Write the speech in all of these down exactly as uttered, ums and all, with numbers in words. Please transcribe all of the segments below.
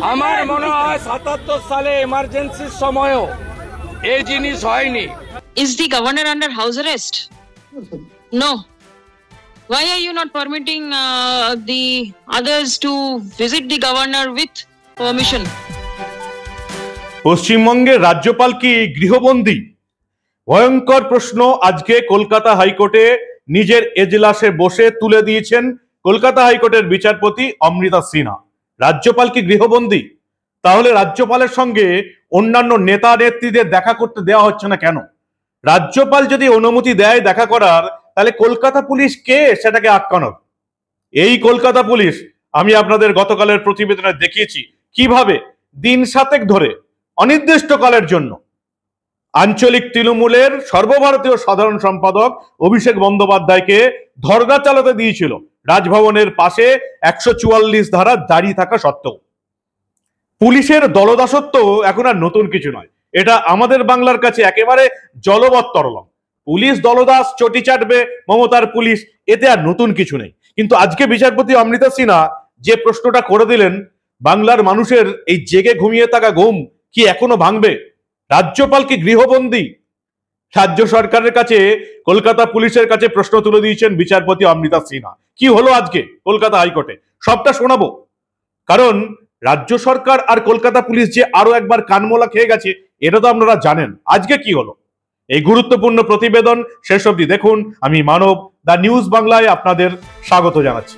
আমার মনে হয় সাতাত্তর সালে এমার্জেন্সির সময়ও এই জিনিস হয়নি। Is the governor under house arrest? No. Why are you not permitting uh, the others to visit the governor with permission? পশ্চিমবঙ্গের রাজ্যপাল কি গৃহবন্দী? ভয়ঙ্কর প্রশ্ন আজকে কলকাতা হাইকোর্টে নিজের এজলাসে বসে তুলে দিয়েছেন কলকাতা হাইকোর্টের বিচারপতি অমৃতা সিনহা। রাজ্যপাল কি গৃহবন্দী? তাহলে রাজ্যপালের সঙ্গে অন্যান্য নেতা নেত্রীদের দেখা করতে দেওয়া হচ্ছে না কেন? রাজ্যপাল যদি অনুমতি দেয় দেখা করার, তাহলে কলকাতা পুলিশ কে সেটাকে আটকানোর? এই কলকাতা পুলিশ আমি আপনাদের গতকালের প্রতিবেদনে দেখিয়েছি কিভাবে দিন সাতেক ধরে অনির্দিষ্টকালের জন্য আঞ্চলিক তৃণমূলের সর্বভারতীয় সাধারণ সম্পাদক অভিষেক বন্দ্যোপাধ্যায়কে ধর্ণা চালাতে দিয়েছিল রাজভবনের পাশে একশো চুয়াল্লিশ ধারা দাঁড়িয়ে থাকা সত্ত্বেও। পুলিশের দলদাসত্ব এখন আর নতুন কিছু নয়, এটা আমাদের বাংলার কাছে একেবারে জলবত্তরলম। পুলিশ দলদাস, চটি চাটবে মমতার পুলিশ, এতে আর নতুন কিছু নেই। কিন্তু আজকে বিচারপতি অমৃতা সিনহা যে প্রশ্নটা করে দিলেন, বাংলার মানুষের এই জেগে ঘুমিয়ে থাকা ঘুম কি এখনো ভাঙবে? রাজ্যপাল কি গৃহবন্দী? রাজ্য সরকারের কাছে, কলকাতা পুলিশের কাছে প্রশ্ন তুলে দিয়েছেন বিচারপতি অমৃতা সিনহা। কি হলো আজকে কলকাতা হাইকোর্টে সবটা শোনাবো, কারণ রাজ্য সরকার আর কলকাতা পুলিশ যে আরো একবার কানমোলা খেয়ে গেছে এটা তো আপনারা জানেন। আজকে কি হলো এই গুরুত্বপূর্ণ প্রতিবেদন শেষ অবধি দেখুন। আমি মানব, দা নিউজ বাংলায় আপনাদের স্বাগত জানাচ্ছি।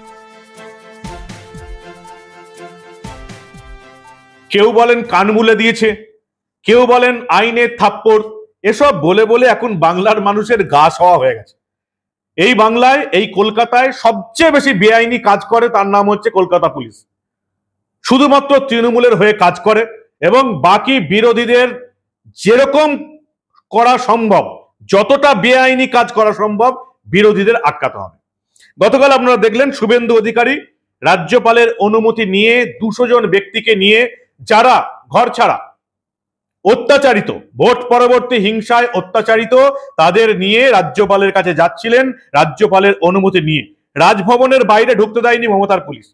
কেউ বলেন কান মুলে দিয়েছে, কেউ বলেন আইনের থাপ্পড়, এসব বলে বলে এখন বাংলার মানুষের গা সওয়া হয়ে গেছে। এই বাংলায়, এই কলকাতায় সবচেয়ে বেশি বেআইনি কাজ করে তার নাম হচ্ছে কলকাতা পুলিশ। শুধুমাত্র তৃণমূলের হয়ে কাজ করে এবং বাকি বিরোধীদের যেরকম করা সম্ভব, যতটা বেআইনি কাজ করা সম্ভব বিরোধীদের আটকাতে হবে। গতকাল আপনারা দেখলেন শুভেন্দু অধিকারী রাজ্যপালের অনুমতি নিয়ে দুশো জন ব্যক্তিকে নিয়ে, যারা ঘর ছাড়া, অত্যাচারিত, ভোট পরবর্তী হিংসায় অত্যাচারিত, তাদের নিয়ে রাজ্যপালের কাছে যাচ্ছিলেন রাজ্যপালের অনুমতি নিয়ে। রাজভবনের বাইরে ঢুকতে দেয়নি মমতার পুলিশ,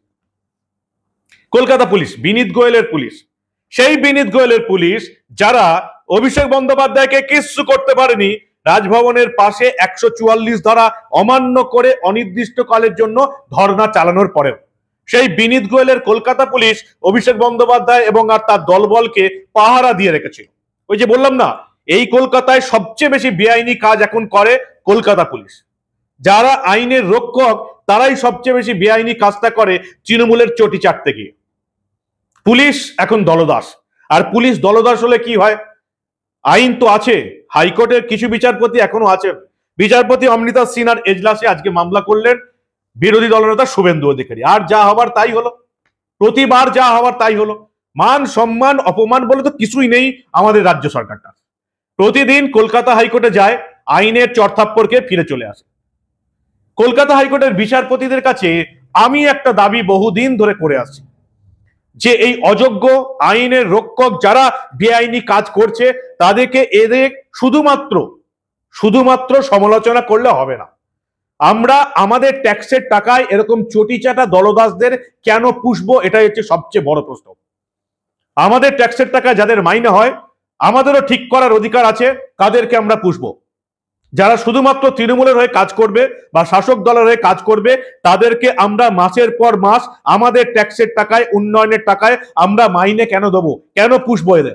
কলকাতা পুলিশ, বিনীত গোয়েলের পুলিশ। সেই বিনীত গোয়েলের পুলিশ যারা অভিষেক বন্দ্যোপাধ্যায়কে কিচ্ছু করতে পারেনি, রাজভবনের পাশে একশো চুয়াল্লিশ ধারা অমান্য করে অনির্দিষ্টকালের জন্য ধর্ণা চালানোর পরেও সেই বিনীত গোয়েলের কলকাতা পুলিশ অভিষেক বন্দ্যোপাধ্যায় এবং আর তার দলবলকে পাহারা দিয়ে রেখেছিল। ওই যে বললাম না, এই কলকাতায় সবচেয়ে বেশি বেআইনি কাজ এখন করে কলকাতা পুলিশ। যারা আইনের রক্ষক তারাই সবচেয়ে বেশি বেআইনি কাজটা করে তৃণমূলের চটি চাটতে গিয়ে। পুলিশ এখন দলদাস, আর পুলিশ দলদাস হলে কি হয়? আইন তো আছে, হাইকোর্টের কিছু বিচারপতি এখনো আছেন। বিচারপতি অমৃতা সিনহার এজলাসে আজকে মামলা করলেন বিরোধী দলনেতা শুভেন্দু অধিকারী, আর যা হবার তাই হলো। প্রতিবার যা হবার তাই হলো। মান সম্মান অপমান বলে তো কিছুই নেই আমাদের রাজ্য সরকারটা। প্রতিদিন কলকাতা হাইকোর্টে যায়, আইনের চড়থাপ্পড়কে ফিরে চলে আসে। কলকাতা হাইকোর্টের বিচারপতিদের কাছে আমি একটা দাবি বহুদিন ধরে করে আসছি, যে এই অযোগ্য আইনের রক্ষক যারা বেআইনি কাজ করছে তাদেরকে এদের শুধুমাত্র শুধুমাত্র সমালোচনা করলে হবে না। আমরা আমাদের ট্যাক্সের টাকায় এরকম চটিচাটা দলদাসদের কেন পুষবো? এটাই হচ্ছে সবচেয়ে বড় প্রশ্ন। আমাদের ট্যাক্সের টাকায় যাদের মাইনে হয়, আমাদেরও ঠিক করার অধিকার আছে কাদেরকে আমরা পুষবো। যারা শুধুমাত্র তৃণমূলের হয়ে কাজ করবে বা শাসক দলের হয়ে কাজ করবে, তাদেরকে আমরা মাসের পর মাস আমাদের ট্যাক্সের টাকায়, উন্নয়নের টাকায় আমরা মাইনে কেন দেবো? কেন পুষবো এদের?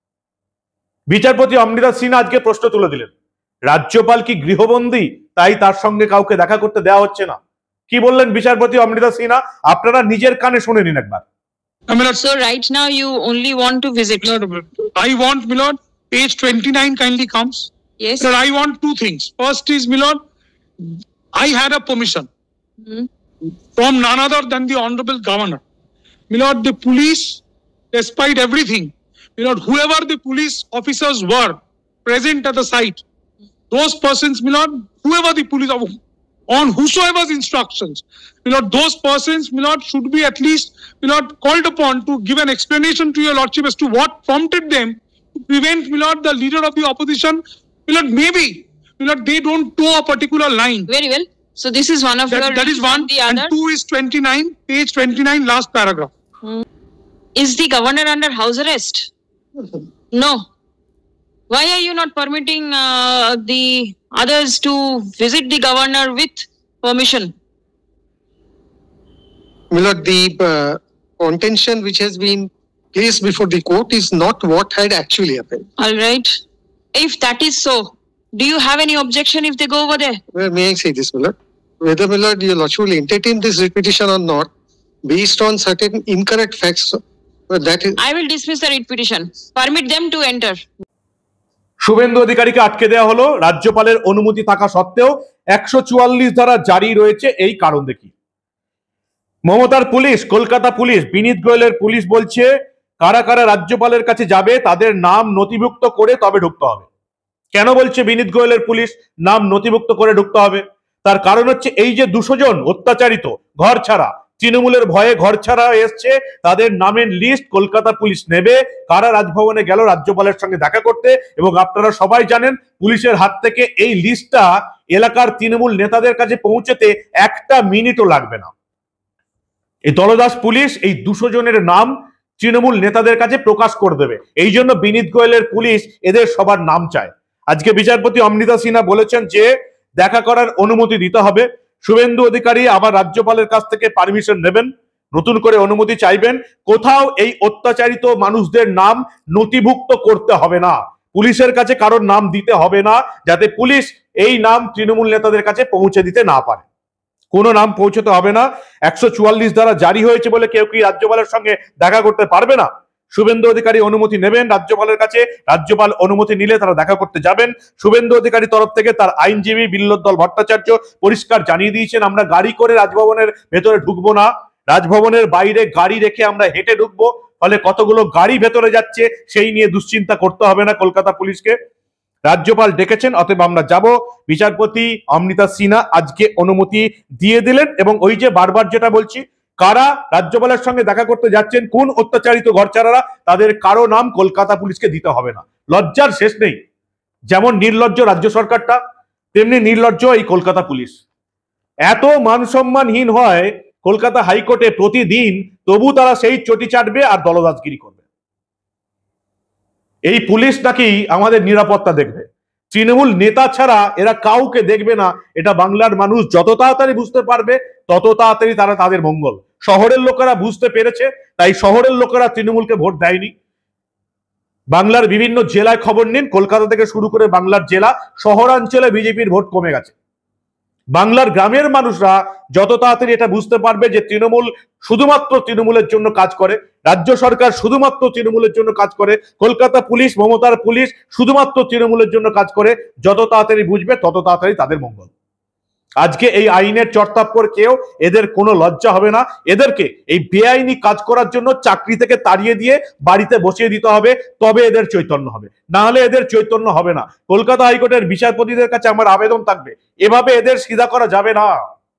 বিচারপতি অমৃতা সিনহা আজকে প্রশ্ন তুলে দিলেন, রাজ্যপাল কি গৃহবন্দী, তাই তার সঙ্গে কাউকে দেখা করতে দেওয়া হচ্ছে না? কি বললেন বিচারপতি অমৃতা সিনহা? আপনারা নিজের কানে শুনে নিন একবার। So right now you only want to visit. I want, Milord, page twenty-nine kindly comes. Yes. Sir, I want two things. First is, Milord, I had a permission Hmm. from none other than the Honorable Governor. Milord, the police, despite everything, Milord, whoever the police officers were present at the site, those persons, Milord, whoever the police, on whosoever's instructions, Milord, those persons, Milord, should be at least, Milord, called upon to give an explanation to your Lordship as to what prompted them to prevent, Milord, the leader of the opposition. Milord, maybe, Milord, they don't toe a particular line. Very well. So this is one of That, your that is one. the And other. two is twenty-nine, page twenty-nine, last paragraph. Hmm. Is the governor under house arrest? No. Why are you not permitting uh, the others to visit the governor with permission? Milord, the uh, contention which has been placed before the court is not what had actually happened. All right. If that is so, do you have any objection if they go over there? Well, may I say this, Milord? Whether, Milord, your Lordship will entertain this writ petition or not, based on certain incorrect facts, uh, that is... I will dismiss the writ petition. Permit them to enter. Suvendu অধিকারীকে আটকে দেওয়া হলো রাজ্যপালের অনুমতি থাকা সত্ত্বেও একশো চুয়াল্লিশ ধারা জারি রয়েছে এই কারণ দেখি মমতার পুলিশ কলকাতা পুলিশ বিনীত গোয়েলের পুলিশ বলছে কারা কারা রাজ্যপালের কাছে যাবে তাদের নাম নথিভুক্ত করে তবে ঢুকতে হবে কেন বলছে বিনীত গোয়েলের পুলিশ নাম নথিভুক্ত করে ঢুকতে হবে তার কারণ হচ্ছে এই যে দুশো জন অত্যাচারিত ঘর ছাড়া তৃণমূলের ভয়ে ঘর ছাড়া এসছে তাদের নামের লিস্ট কলকাতা পুলিশ নেবে কারা রাজভবনে গেল রাজ্যপালের সঙ্গে দেখা করতে এবং আপনারা সবাই জানেন পুলিশের হাত থেকে এই লিস্টটা এলাকার তৃণমূল নেতাদের কাছে পৌঁছতে একটা মিনিটও লাগবে না এই দলদাস পুলিশ এই দুশো জনের নাম তৃণমূল নেতাদের কাছে প্রকাশ করে দেবে এই জন্য বিনীত গোয়েলের পুলিশ এদের সবার নাম চায় আজকে বিচারপতি অমৃতা সিনহা বলেছেন যে দেখা করার অনুমতি দিতে হবে শুভেন্দু অধিকারী আবার রাজ্যপালের কাছ থেকে পারমিশন নেবেন নতুন করে অনুমতি চাইবেন কোথাও এই অত্যাচারিত মানুষদের নাম নথিভুক্ত করতে হবে না পুলিশের কাছে কারোর নাম দিতে হবে না যাতে পুলিশ এই নাম তৃণমূল নেতাদের কাছে পৌঁছে দিতে না পারে কোনো নাম পৌঁছতে হবে না একশো চুয়াল্লিশ দ্বারা জারি হয়েছে বলে কেউ কি রাজ্যপালের সঙ্গে দেখা করতে পারবে না শুভেন্দু অধিকারী অনুমতি নেবেন রাজ্যপালের কাছে রাজ্যপাল অনুমতি নিলে তারা দেখা করতে যাবেন শুভেন্দু অধিকারী তরফ থেকে তার আইনজীবী বিল্লোদ্দল ভট্টাচার্য পরিষ্কার জানিয়ে দিয়েছেন আমরা গাড়ি করে রাজভবনের ভেতরে ঢুকবো না রাজভবনের বাইরে গাড়ি রেখে আমরা হেঁটে ঢুকবো ফলে কতগুলো গাড়ি ভেতরে যাচ্ছে সেই নিয়ে দুশ্চিন্তা করতে হবে না কলকাতা পুলিশকে রাজ্যপাল ডেকেছেন অতএব আমরা যাব বিচারপতি অমৃতা সিনহা আজকে অনুমতি দিয়ে দিলেন এবং ওই যে বারবার যেটা বলছি কারা রাজ্যপালের সঙ্গে দেখা করতে যাচ্ছেন কোন অত্যাচারিত ঘরচারারা তাদের কারো নাম কলকাতা পুলিশকে দিতে হবে না লজ্জার শেষ নেই যেমন নির্লজ্জ রাজ্য সরকারটা তেমনি নির্লজ্জ এই কলকাতা পুলিশ এত মান সম্মানহীন হয় কলকাতা হাইকোর্টে প্রতিদিন তবু তারা সেই চটি চাটবে আর দলদাসগিরি করবে এই পুলিশ নাকি আমাদের নিরাপত্তা দেখবে তৃণমূল নেতা ছাড়া এরা কাউকে দেখবে না এটা বাংলার মানুষ যত তাড়াতাড়ি বুঝতে পারবে তত তাড়াতাড়ি তারা তাদের মঙ্গল শহরের লোকেরা বুঝতে পেরেছে তাই শহরের লোকেরা তৃণমূলকে ভোট দেয়নি বাংলার বিভিন্ন জেলায় খবর নিন কলকাতা থেকে শুরু করে বাংলার জেলা শহরাঞ্চলে বিজেপির ভোট কমে গেছে বাংলার গ্রামের মানুষরা যত তাড়াতাড়ি এটা বুঝতে পারবে যে তৃণমূল শুধুমাত্র তৃণমূলের জন্য কাজ করে রাজ্য সরকার শুধুমাত্র তৃণমূলের জন্য কাজ করে কলকাতা পুলিশ মমতার পুলিশ শুধুমাত্র তৃণমূলের জন্য কাজ করে যত তাড়াতাড়ি বুঝবে তত তাড়াতাড়ি তাদের মঙ্গল আজকে এই আইনের চর্তাপ্পর কেউ এদের কোনো লজ্জা হবে না এদেরকে এই বেআইনি কাজ করার জন্য চাকরি থেকে তাড়িয়ে দিয়ে বাড়িতে বসিয়ে দিতে হবে তবে এদের চৈতন্য হবে না হলে এদের চৈতন্য হবে না কলকাতা হাইকোর্টের বিচারপতিদের কাছে আমার আবেদন থাকবে এভাবে এদের সিধা করা যাবে না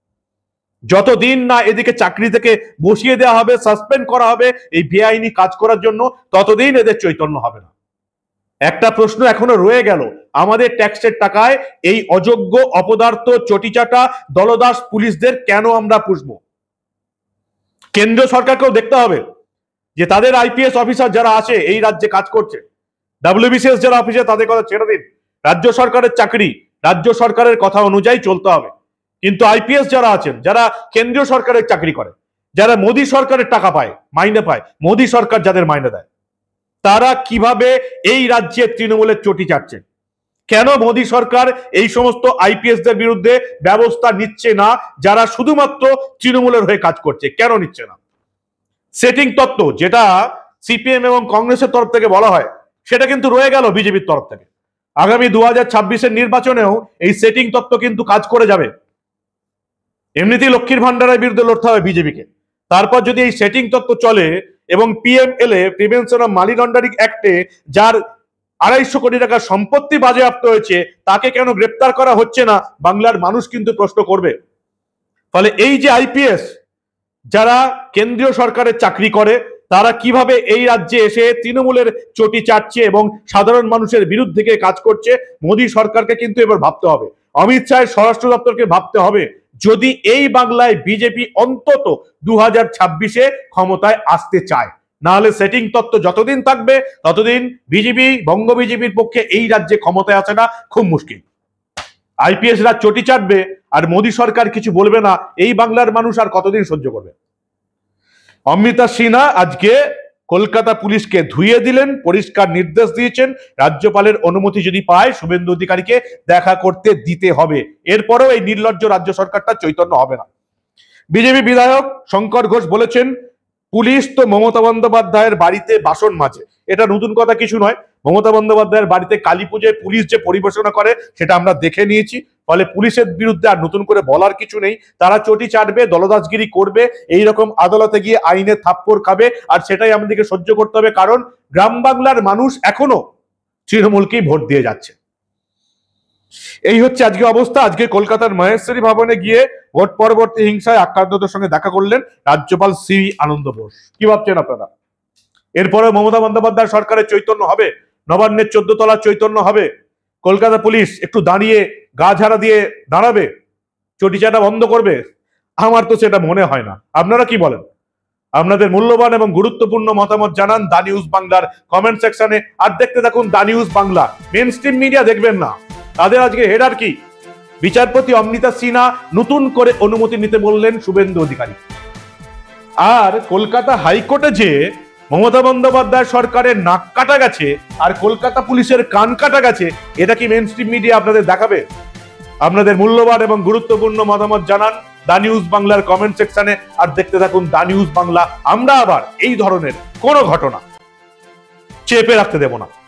যতদিন না এদিকে চাকরি থেকে বসিয়ে দেওয়া হবে সাসপেন্ড করা হবে এই বেআইনি কাজ করার জন্য ততদিন এদের চৈতন্য হবে না একটা প্রশ্ন এখনো রয়ে গেল আমাদের ট্যাক্সের টাকায় এই অযোগ্য অপদার্থ চটিচাটা দলদাস পুলিশদের কেন আমরা পুষবো কেন্দ্রীয় সরকারকেও দেখতে হবে যে তাদের আইপিএস অফিসার যারা আছে এই রাজ্যে কাজ করছে ডাব্লিউবিসিএস যারা অফিসার তাদের কথা ছেড়ে দিন রাজ্য সরকারের চাকরি রাজ্য সরকারের কথা অনুযায়ী চলতে হবে কিন্তু আইপিএস যারা আছেন যারা কেন্দ্রীয় সরকারের চাকরি করে যারা মোদী সরকারের টাকা পায় মাইনে পায় মোদী সরকার যাদের মাইনে দেয় তারা কিভাবে এই রাজ্যে তৃণমূলের চটি চাটছে কেন মোদী সরকার এই সমস্ত আইপিএস দের বিরুদ্ধে ব্যবস্থা নিচ্ছে না যারা শুধুমাত্র তৃণমূলের হয়ে কাজ করছে কেন নিচ্ছে না সেটিং তত্ত্ব যেটা সিপিএম এবং কংগ্রেসের তরফ থেকে বলা হয় সেটা কিন্তু রয়ে গেল বিজেপির তরফ থেকে আগামী দু হাজার ছাব্বিশের নির্বাচনেও এই সেটিং তত্ত্ব কিন্তু কাজ করে যাবে এমনিতেই লক্ষ্মীর ভান্ডারের বিরুদ্ধে লড়তে হবে বিজেপিকে তারপর যদি এই সেটিং তত্ত্ব চলে এবং PMLA prevention of money laundering অ্যাক্টে যার আড়াইশো কোটি টাকার সম্পত্তি বাজেয়াপ্ত হয়েছে তাকে কেন গ্রেপ্তার করা হচ্ছে না বাংলার মানুষ কিন্তু প্রশ্ন করবে ফলে এই যে আইপিএস যারা কেন্দ্রীয় সরকারের চাকরি করে তারা কিভাবে এই রাজ্যে এসে তৃণমূলের চটি চাটছে এবং সাধারণ মানুষের বিরুদ্ধে কাজ করছে মোদী সরকারকে কিন্তু এবার ভাবতে হবে অমিত শাহের স্বরাষ্ট্র দপ্তরকে ভাবতে হবে যদি এই বাংলায় বিজেপি অন্তত দু হাজার ছাব্বিশে ক্ষমতায় আসতে চায় না হলে সেটিং তত্ত্ব যতদিন থাকবে ততদিন বিজেপি বঙ্গ বিজেপির পক্ষে এই রাজ্যে ক্ষমতায় আসাটা খুব মুশকিল। আইপিএস রা চটি চাটবে আর মোদী সরকার কিছু বলবে না, এই বাংলার মানুষ আর কতদিন সহ্য করবে? অমৃতা সিনহা আজকে কলকাতা পুলিশকে ধুইয়ে দিলেন, পরিষ্কার নির্দেশ দিয়েছেন রাজ্যপালের অনুমতি যদি পায় শুভেন্দু অধিকারীকে দেখা করতে দিতে হবে। এরপরেও এই নির্লজ্জ রাজ্য সরকারটা চৈতন্য হবে না। বিজেপি বিধায়ক শঙ্কর ঘোষ বলেছেন পুলিশ তো মমতা বন্দ্যোপাধ্যায়ের বাড়িতে বাসন মাজে। এটা নতুন কথা কিছু নয়। মমতা বন্দ্যোপাধ্যায়ের বাড়িতে কালী পুজোয় পুলিশ যে পরিবেশনা করে সেটা আমরা দেখে নিয়েছি। ফলে পুলিশের বিরুদ্ধে আর নতুন করে বলার কিছু নেই। তারা চটি চাটবে, দলদাসগিরি করবে, এই রকম আদালতে গিয়ে আইনে থাপ্পড় খাবে, আর সেটাই আমাদেরকে সহ্য করতে হবে, কারণ গ্রাম বাংলার মানুষ এখনো তৃণমূলকেই ভোট দিয়ে যাচ্ছে। এই হচ্ছে আজকে অবস্থা। আজকে কলকাতার মহেশ্বরী ভবনে গিয়ে ভোট পরবর্তী হিংসায় আক্রান্তদের সঙ্গে দেখা করলেন রাজ্যপাল সি আনন্দ বোস। কি ভাবছেন আপনারা? এরপরে মমতা বন্দ্যোপাধ্যায় সরকারের চৈতন্য হবে, নবান্নের চোদ্দ তলা চৈতন্য হবে, কলকাতা পুলিশ একটু দাঁড়িয়ে গা ঝাড়া দিয়ে দাঁড়াবে, চটিচাটা বন্ধ করবে? আমার তো সেটা মনে হয় না। আপনারা কি বলেন? আপনাদের মূল্যবান এবং গুরুত্বপূর্ণ মতামত জানান দা নিউজ বাংলার কমেন্ট সেকশনে। আর দেখতে থাকুন the news Bangla. Mainstream media দেখবেন না। তাদের আজকে হেডার কি? বিচারপতি অমৃতা সিনহা নতুন করে অনুমতি নিতে বললেন শুভেন্দু অধিকারী। আর কলকাতা হাইকোর্টে যে মমতা বন্দ্যোপাধ্যায় সরকারের নাক কাটা গেছে আর কলকাতা পুলিশের কান কাটা গেছে, এটা কি মেন স্ট্রিম মিডিয়া আপনাদের দেখাবে? আপনাদের মূল্যবান এবং গুরুত্বপূর্ণ মতামত জানান দা নিউজ বাংলার কমেন্ট সেকশনে। আর দেখতে থাকুন দা নিউজ বাংলা। আমরা আবার এই ধরনের কোনো ঘটনা চেপে রাখতে দেব না।